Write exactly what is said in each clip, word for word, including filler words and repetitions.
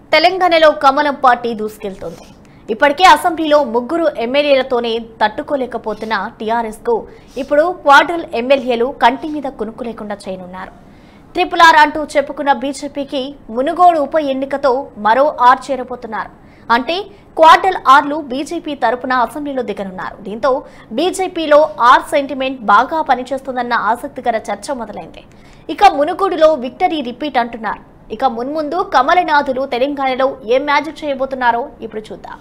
తెలంగాణలో కమలం పార్టీ దూసుకెళ్తోంది. ఇప్పటికే అసెంబ్లీలో ముగ్గురు ఎమ్మెల్యేలతోనే తట్టుకోలేకపోతున్న టీఆర్ఎస్ కు ఇప్పుడు క్వార్టర్ ఎమ్మెల్యేలు కంటి మీద కునుకు లేకుండా చేయనున్నారు. ట్రిపుల్ ఆర్ అంటూ చెప్పుకున్న బీజేపీకి మునుగోడు ఉప ఎన్నికతో మరో ఆర్ చేరబోతున్నారు. అంటే క్వార్టర్ ఆర్లు బీజేపీ తరపున అసెంబ్లీలో దిగనున్నారు. దీంతో బీజేపీలో ఆర్ సెంటిమెంట్ బాగా పనిచేస్తుందన్న ఆసక్తికర చర్చ మొదలైంది. ఇక మునుగోడులో విక్టరీ రిపీట్ అంటున్నారు. ఇక మున్ముందు కమలనాథులు తెలంగాణలో ఏం మ్యాజిక్ చేయబోతున్నారో ఇప్పుడు చూద్దాం.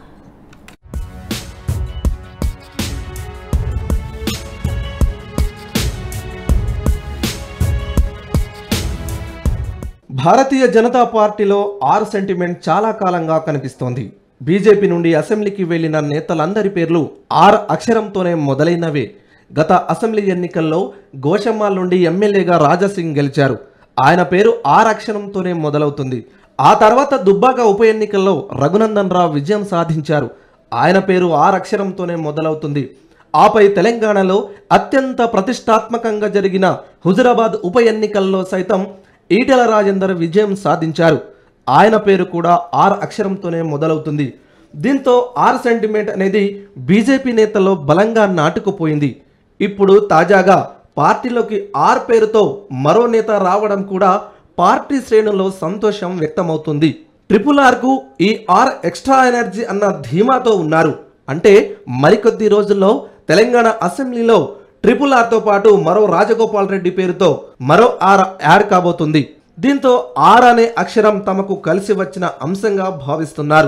భారతీయ జనతా పార్టీలో ఆర్ సెంటిమెంట్ చాలా కాలంగా కనిపిస్తోంది. బీజేపీ నుండి అసెంబ్లీకి వెళ్లిన నేతలందరి పేర్లు ఆర్ అక్షరంతోనే మొదలైనవే. గత అసెంబ్లీ ఎన్నికల్లో గోషమ్మాల్ నుండి ఎమ్మెల్యేగా రాజాసింగ్ గెలిచారు. ఆయన పేరు ఆర్ అక్షరంతోనే మొదలవుతుంది. ఆ తర్వాత దుబ్బాక ఉప ఎన్నికల్లో రఘునందన్ రావు విజయం సాధించారు. ఆయన పేరు ఆర్ అక్షరంతోనే మొదలవుతుంది. ఆపై తెలంగాణలో అత్యంత ప్రతిష్టాత్మకంగా జరిగిన హుజురాబాద్ ఉప ఎన్నికల్లో సైతం ఈటెల రాజేందర్ విజయం సాధించారు. ఆయన పేరు కూడా ఆర్ అక్షరంతోనే మొదలవుతుంది. దీంతో ఆర్ సెంటిమెంట్ అనేది బీజేపీ నేతల్లో బలంగా నాటుకుపోయింది. ఇప్పుడు తాజాగా పార్టీలోకి ఆర్ పేరుతో మరో నేత రావడం కూడా పార్టీ శ్రేణుల్లో సంతోషం వ్యక్తమవుతుంది. ట్రిపుల్ ఆర్కు ఈ ఆర్ ఎక్స్ట్రా ఎనర్జీ అన్న ధీమాతో ఉన్నారు. అంటే మరికొద్ది రోజుల్లో తెలంగాణ అసెంబ్లీలో ట్రిపుల్ ఆర్తో పాటు మరో రాజగోపాల్ రెడ్డి పేరుతో మరో ఆర్ యాడ్ కాబోతుంది. దీంతో ఆర్ అనే అక్షరం తమకు కలిసి వచ్చిన అంశంగా భావిస్తున్నారు.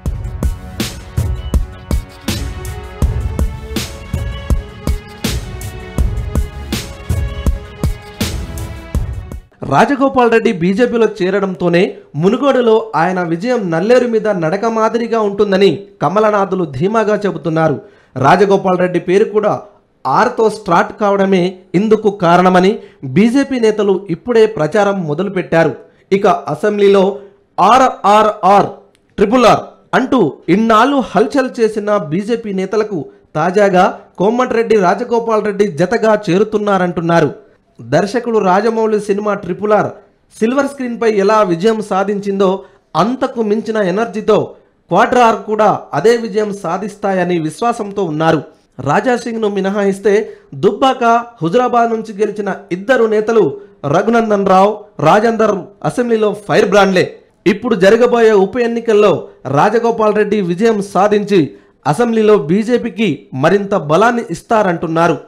రాజగోపాల్ రెడ్డి బీజేపీలో చేరడంతోనే మునుగోడులో ఆయన విజయం నల్లేరు మీద నడక మాదిరిగా ఉంటుందని కమలనాథులు ధీమాగా చెబుతున్నారు. రాజగోపాల్ రెడ్డి పేరు కూడా ఆర్తో స్టార్ట్ కావడమే ఇందుకు కారణమని బీజేపీ నేతలు ఇప్పుడే ప్రచారం మొదలుపెట్టారు. ఇక అసెంబ్లీలో R R R triple R అంటూ ఇన్నాళ్ళు హల్చల్ చేసిన బీజేపీ నేతలకు తాజాగా కోమటిరెడ్డి రాజగోపాల్ రెడ్డి జతగా చేరుతున్నారంటున్నారు. దర్శకుడు Rajamouli cinema triple R silver screen పై ఎలా విజయం సాధించిందో అంతకు మించిన ఎనర్జీతో క్వార్టర్ ఆర్ కూడా అదే విజయం సాధిస్తాయని విశ్వాసంతో ఉన్నారు. రాజాసింగ్ ను మినహాయిస్తే దుబ్బాక హుజురాబాద్ నుంచి గెలిచిన ఇద్దరు నేతలు రఘునందన్ రావు, రాజేందర్ అసెంబ్లీలో ఫైర్ బ్రాండ్లే. ఇప్పుడు జరగబోయే ఉప ఎన్నికల్లో రాజగోపాల్ రెడ్డి విజయం సాధించి అసెంబ్లీలో బీజేపీకి మరింత బలాన్ని ఇస్తారంటున్నారు.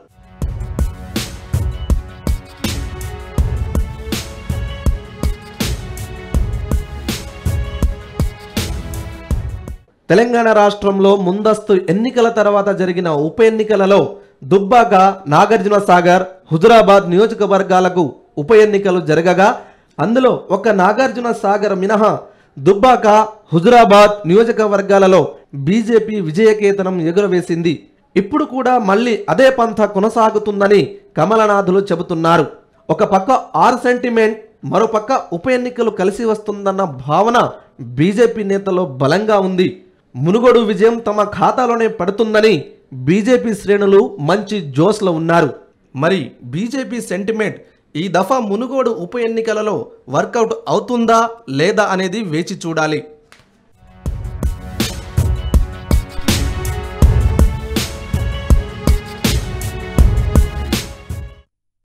తెలంగాణ రాష్ట్రంలో ముందస్తు ఎన్నికల తర్వాత జరిగిన ఉప ఎన్నికలలో దుబ్బాక, నాగార్జున సాగర్, హుజురాబాద్ నియోజకవర్గాలకు ఉప ఎన్నికలు జరగగా అందులో ఒక నాగార్జున సాగర్ మినహా దుబ్బాక, హుజురాబాద్ నియోజకవర్గాలలో బీజేపీ విజయకేతనం ఎగురవేసింది. ఇప్పుడు కూడా మళ్ళీ అదే పంథ కొనసాగుతుందని కమలనాథులు చెబుతున్నారు. ఒక పక్క ఆర్ సెంటిమెంట్, మరో పక్క ఉప ఎన్నికలు కలిసి వస్తుందన్న భావన బీజేపీ నేతల్లో బలంగా ఉంది. మునుగోడు విజయం తమ ఖాతాలోనే పడుతుందని బీజేపీ శ్రేణులు మంచి జోష్లో ఉన్నారు. మరి బీజేపీ సెంటిమెంట్ ఈ దఫా మునుగోడు ఉప ఎన్నికలలో వర్కౌట్ అవుతుందా లేదా అనేది వేచి చూడాలి.